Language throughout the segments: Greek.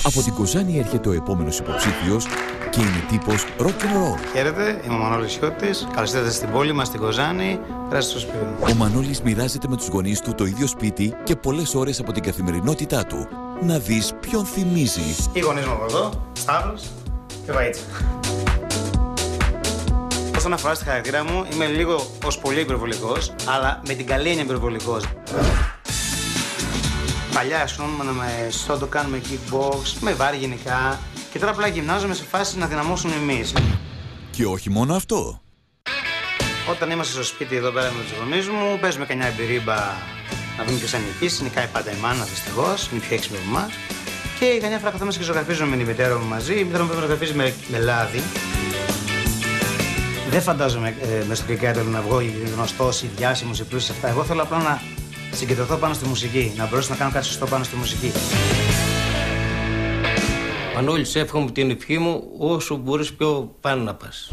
Από την Κοζάνη έρχεται ο επόμενος υποψήφιος και είναι τύπος rock and roll. Χαίρετε, είμαι ο Μανώλης Χιώτης. Καλώς ήρθατε στην πόλη μας, στην Κοζάνη. Περάστε στο σπίτι μου. Ο Μανώλης μοιράζεται με τους γονείς του το ίδιο σπίτι και πολλές ώρες από την καθημερινότητά του. Να δεις ποιον θυμίζει. Οι γονείς μου από εδώ, Σταύρος και Βαΐτσα. Όσον αφορά στη χαρακτήρα μου, είμαι λίγο ως πολύ υπερβολικός, αλλά με την καλή έννοια υπερβολικός. Παλιά ασχολούμαι με στόντο, κάνουμε kickbox, με βάρη γενικά. Και τώρα απλά γυμνάζομαι σε φάση να δυναμώσουμε εμείς. Και όχι μόνο αυτό. Όταν είμαστε στο σπίτι εδώ πέρα με τους γονείς μου, παίζουμε κανιά εμπειρίμπα να δούμε ποιος θα νικήσει. Νικάει πάντα η μάνα, δυστυχώς, είναι πιο έξυπνη από εμάς. Και κανιά φορά καθόμαστε και ζωγραφίζουμε με τη μητέρα μου μαζί. Η μητέρα μου ζωγραφίζει με λάδι. Δεν φαντάζομαι μες στο κρικέτο να βγω γνωστός ή διάσημος ή πλούσιος αυτά. Εγώ θέλω απλά να συγκεντρωθώ πάνω στη μουσική, να μπορέσω να κάνω κάτι σωστό πάνω στη μουσική. Μανώλη, εύχομαι την ευχή μου όσο μπορείς πιο πάνω να πας.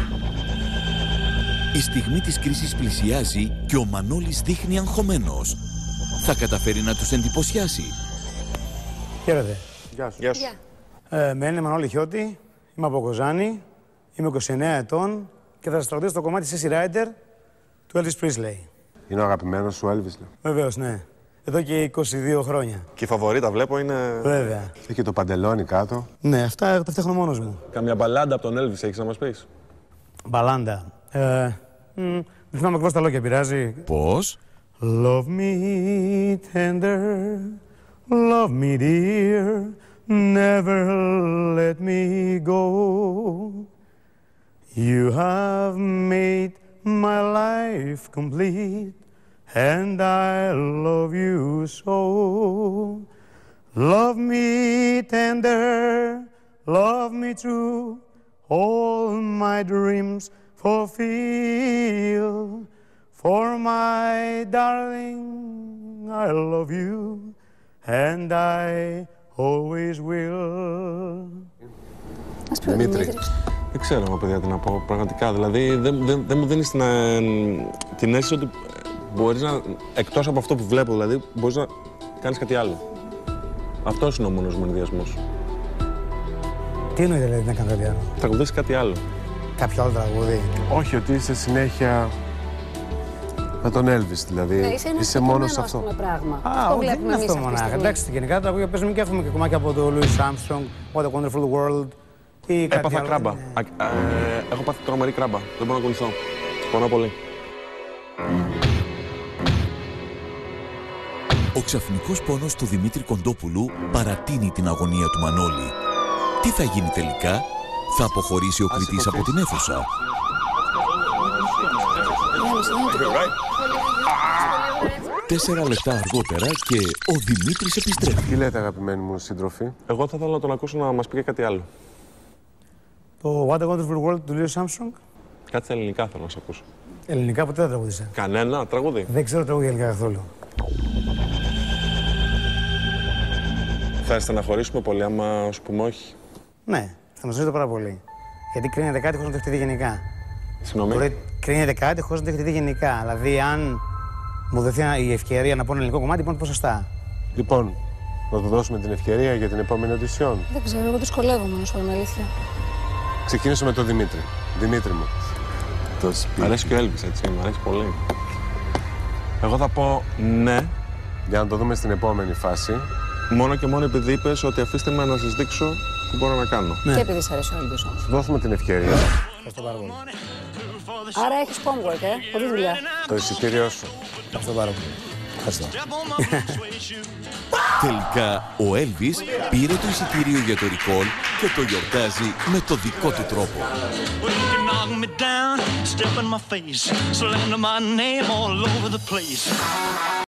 Η στιγμή της κρίσης πλησιάζει και ο Μανώλης δείχνει αγχωμένος. Θα καταφέρει να τους εντυπωσιάσει. Χαίρετε. Γεια σου. Γεια σου. Με είναι Μανώλη Χιώτη, είμαι από Κοζάνη, είμαι 29 ετών και θα σας τραγουδήσω το κομμάτι Sissy Rider του Elvis Presley. Είναι ο αγαπημένος σου Elvis, λέω. Βεβαίως, ναι. Εδώ και 22 χρόνια. Και η φαβορίτα βλέπω είναι... Βέβαια. Έχει και το παντελόνι κάτω. Ναι, αυτά τα φτιάχνω μόνος μου. Καμιά μπαλάντα από τον Elvis έχεις να μας πεις? Μπαλάντα. Δεν θυμάμαι ακριβώς τα λόγια, πειράζει. Πώς? Love me tender, love me dear, never let me go. You have made my life complete, and I love you so. Love me tender, love me true, all my dreams fulfill. For my darling, I love you, and I always will. Δημήτρη. Δεν ξέρω εγώ, παιδιά, τι να πω πραγματικά. Δηλαδή, δεν μου δίνεις την αίσθηση ότι μπορείς να, εκτός από αυτό που βλέπω, δηλαδή, μπορείς να κάνεις κάτι άλλο. Αυτός είναι ο μόνος μου ενδιασμός. Τι εννοείται, δηλαδή, να κάνω κάτι άλλο? Θα ακολουθήσεις κάτι άλλο. Κάποιο άλλο τραγούδι? Όχι, ότι είσαι συνέχεια με τον Elvis, δηλαδή. Ναι, είσαι μόνο σε αυτό. Πράγμα. Όχι, δεν είναι αυτό μονάχα. Εντάξει, γενικά τα τραγούδια παίζουμε και έχουμε και κομμάτια από το Louis Armstrong, What a Wonderful World. Έπαθα κράμπα. Έχω πάθει τρομερή κράμπα. Δεν μπορώ να ακολουθώ. Πονώ πολύ. Ο ξαφνικός πόνος του Δημήτρη Κοντόπουλου παρατείνει την αγωνία του Μανώλη. Τι θα γίνει τελικά? Θα αποχωρήσει ο κριτής από την αίθουσα? 4 λεπτά αργότερα και ο Δημήτρης επιστρέφει. Τι λέτε, αγαπημένοι μου σύντροφοι? Εγώ θα ήθελα να τον ακούσω να μας πει και κάτι άλλο. Το What a Wonderful World του Louis Armstrong. Κάτι στα ελληνικά θέλω να σε ακούσω. Ελληνικά ποτέ δεν τραγούδισα. Κανένα τραγούδι? Δεν ξέρω τραγούδια ελληνικά καθόλου. Θα στεναχωρήσουμε πολύ άμα σου πούμε όχι? Ναι, θα μας πάρα πολύ. Γιατί κρίνεται κάτι χωρίς να το έχετε δει γενικά. Συγγνώμη. Κρίνεται κάτι χωρίς να το έχετε δει γενικά. Δηλαδή, αν μου δοθεί η ευκαιρία να πω ένα ελληνικό κομμάτι, λοιπόν, ποσοστά. Λοιπόν, να του δώσουμε την ευκαιρία για την επόμενη οντισιόν. Δεν ξέρω, εγώ δυσκολεύομαι να σου πω την αλήθεια. Ξεκινήσω με τον Δημήτρη. Δημήτρη μου. Το σπίτι. Μ' αρέσει και ο Elvis, έτσι, μ' αρέσει πολύ. Εγώ θα πω ναι. Για να το δούμε στην επόμενη φάση. Μόνο και μόνο επειδή είπες ότι αφήστε με να σας δείξω τι μπορώ να κάνω. Ναι. Και επειδή σ' αρέσει ο Elvis όμως. Του δώσουμε την ευκαιρία. Ευχαριστώ πάρα πολύ. Άρα έχεις homework, πολλή δουλειά. Το εισιτήριό σου. Ευχαριστώ πάρα πολύ. Ευχαριστώ. Τελικά ο Elvis πήρε το εισιτήριο για το recall και το γιορτάζει με το δικό του τρόπο.